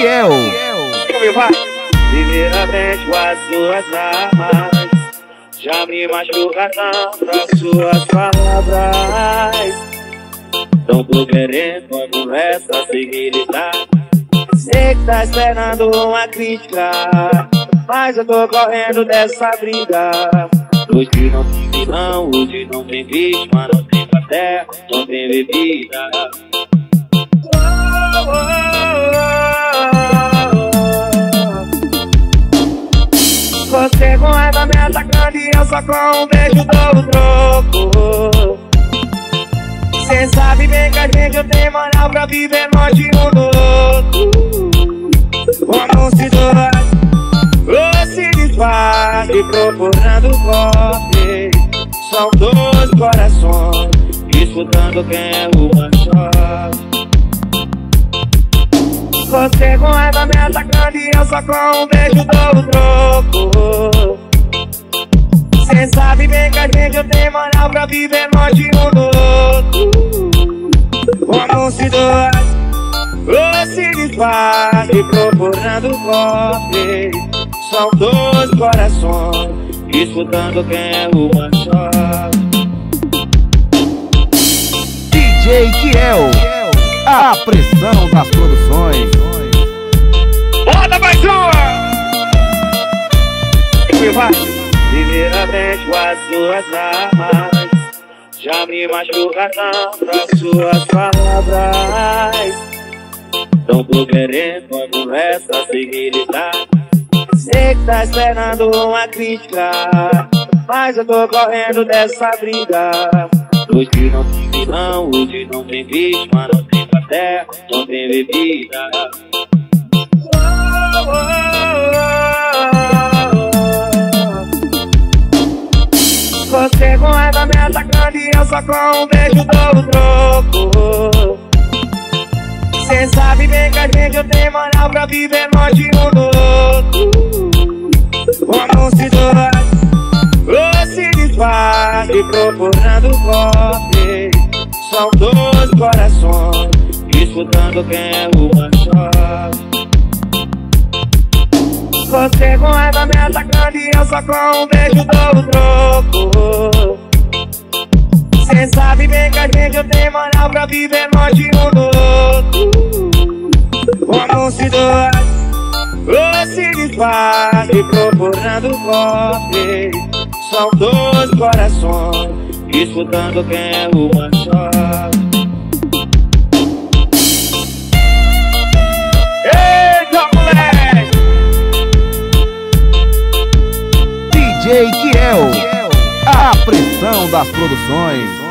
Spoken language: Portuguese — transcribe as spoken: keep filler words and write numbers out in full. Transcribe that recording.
Kiel. Primeiramente com as suas armas, já me machuca tanto as suas palavras. Não tô querendo uma conversa sem gritar. Sei que tá esperando uma crítica, mas eu tô correndo dessa briga. Hoje não tem vilão, hoje não tem vítima, não tem café, não tem bebida. Oh, oh, oh. Você com raiva me atacando e eu só com um beijo dou o troco. Cê sabe bem que a gente tem moral pra viver longe um do outro. Como se dois ou se desfaz e procurando corte. São dois corações disputando quem é o macho. Você com raiva me atacando e eu só com um beijo dou o troco. Cê sabe bem que a gente tem moral pra viver longe um do outro. Como se dois ou se desfaz e procurando corte. São dois corações disputando quem é o macho. D J Kiel, a pressão das produções. Bota mais uma! Primeiramente com as suas armas, já me machuca tanto as suas palavras. Não tô querendo uma conversa sem gritar. Sei que tá esperando uma crítica, mas eu tô correndo dessa briga. Hoje não tem vilão, hoje não tem vítima, não tem café, não tem bebida. Oh, oh, oh. Você com raiva me atacando e eu só com um beijo dou o troco. Cê sabe bem que a gente tem moral pra viver longe um do outro. Como se dois ou se desfaz e procurando corte. São dois corações disputando quem é o macho. Você com raiva me atacando e eu só com um beijo dou o troco. Cê sabe bem que a gente tem moral pra viver longe um do outro. Como se dois ou se desfaz e procurando corte. São dois corações disputando quem é o macho. Eita, moleque! D J Kiel, a pressão das produções.